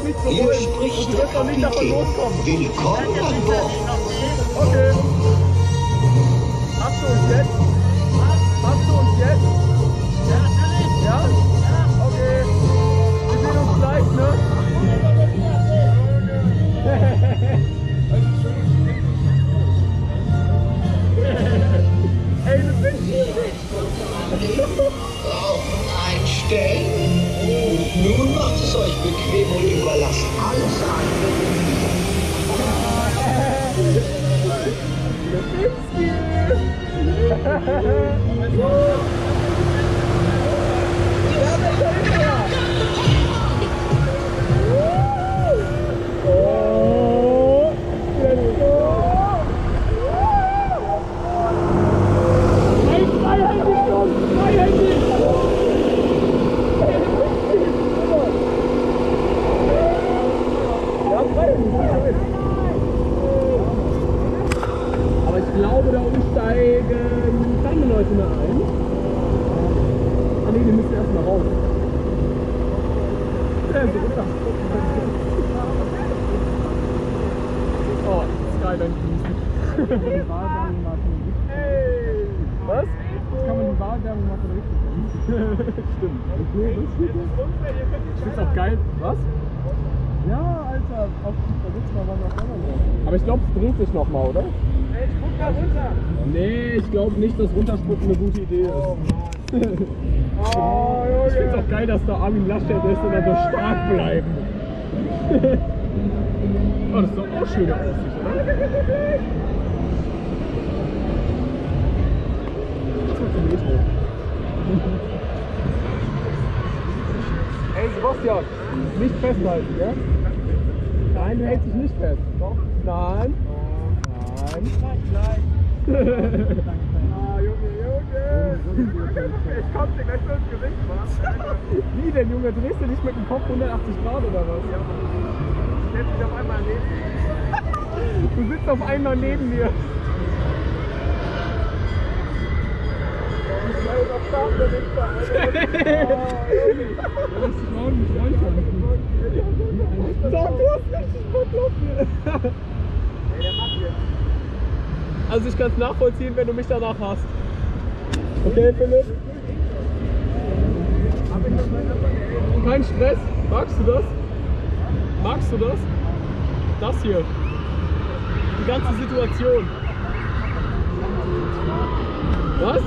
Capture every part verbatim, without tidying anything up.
nicht so Hier wollen. spricht Du der wirst doch nicht davon Kapitän. loskommen. Willkommen an Bord. Okay. Hast du uns jetzt? Hast du uns jetzt? Ja, natürlich. Ja? Ja. Okay. Wir sehen uns gleich, ne? Ey, das bin ich. Rauchen einstellen. Und nun macht es euch bequem und überlasst alles Aber ich glaube, da unten steigen keine Leute mehr ein. Ah ne, die müssen erstmal raus. Ja, so runter. Oh, Skyline genießen. Hey! Was? Jetzt kann man die Wahlwerbung mal von richtig machen. Stimmt. Okay, das steht ich find's auch geil. Was? Ja, Alter, auf da sitzt mal was noch anderes. Aber ich glaube, es bringt sich nochmal, oder? Ey, spuck da runter! Nee, ich glaube nicht, dass runterspucken eine gute Idee ist. Oh, Mann. Oh, Junge. Ich find's auch geil, dass da Armin Laschet ist und dann so stark bleiben. Oh, das ist doch auch schöne Aussicht, oder? Das wird zum Metro. Ey, Sebastian, nicht festhalten, ja? Nein, du hältst dich nicht fest. Doch? Nein. Nein. Ah, Junge, Junge. Ich komm dir gleich so ins Gesicht, Mann. Wie denn, Junge? Drehst du dich mit dem Kopf hundertachtzig Grad oder was? Ja, ich setz dich auf einmal neben dir. Du sitzt auf einmal neben mir. Ich weiß auf Start, der Wichser, Alter. Du musst dich morgen nicht reinkommen. Doch, du hast richtig Bock auf mir. Ey, der macht jetzt. Also ich kann es nachvollziehen, wenn du mich danach hast. Okay, Philipp? Kein Stress? Magst du das? Magst du das? Das hier. Die ganze Situation. Was?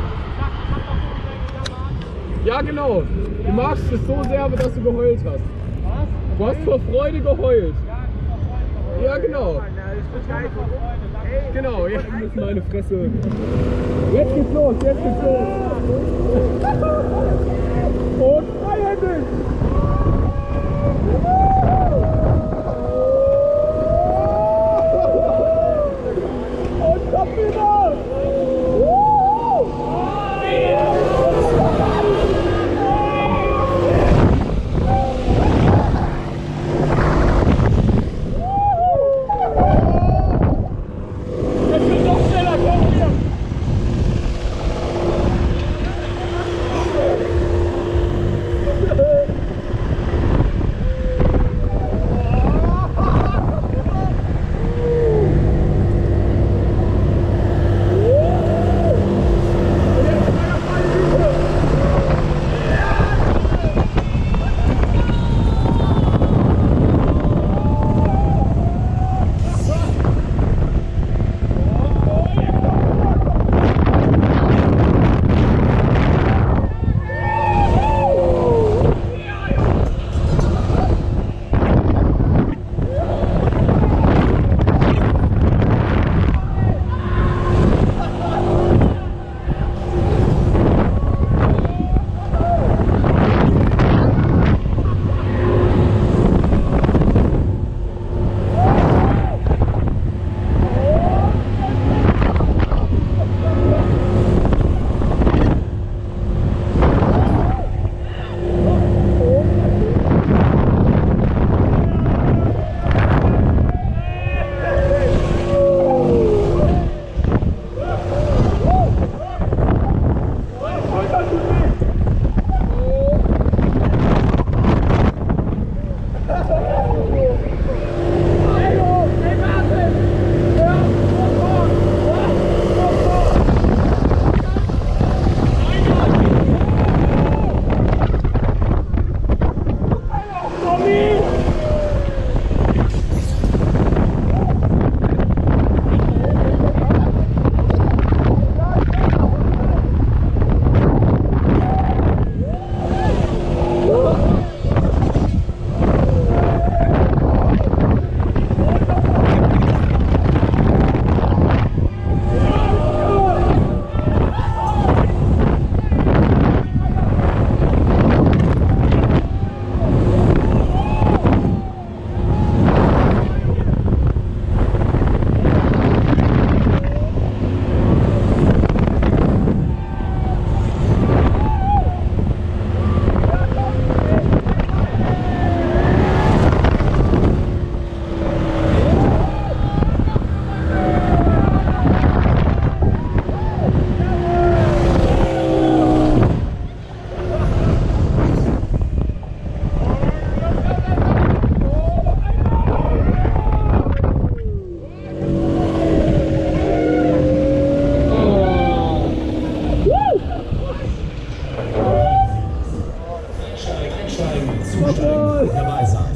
Ja, genau. Du magst es so sehr, dass du geheult hast. Du hast vor Freude geheult. Ja, genau. Genau, jetzt ist meine Fresse. Jetzt geht's los, jetzt geht's los. Und freihändig. Und Kopf wieder. Bergsteigen zusteigen. Dabei sein.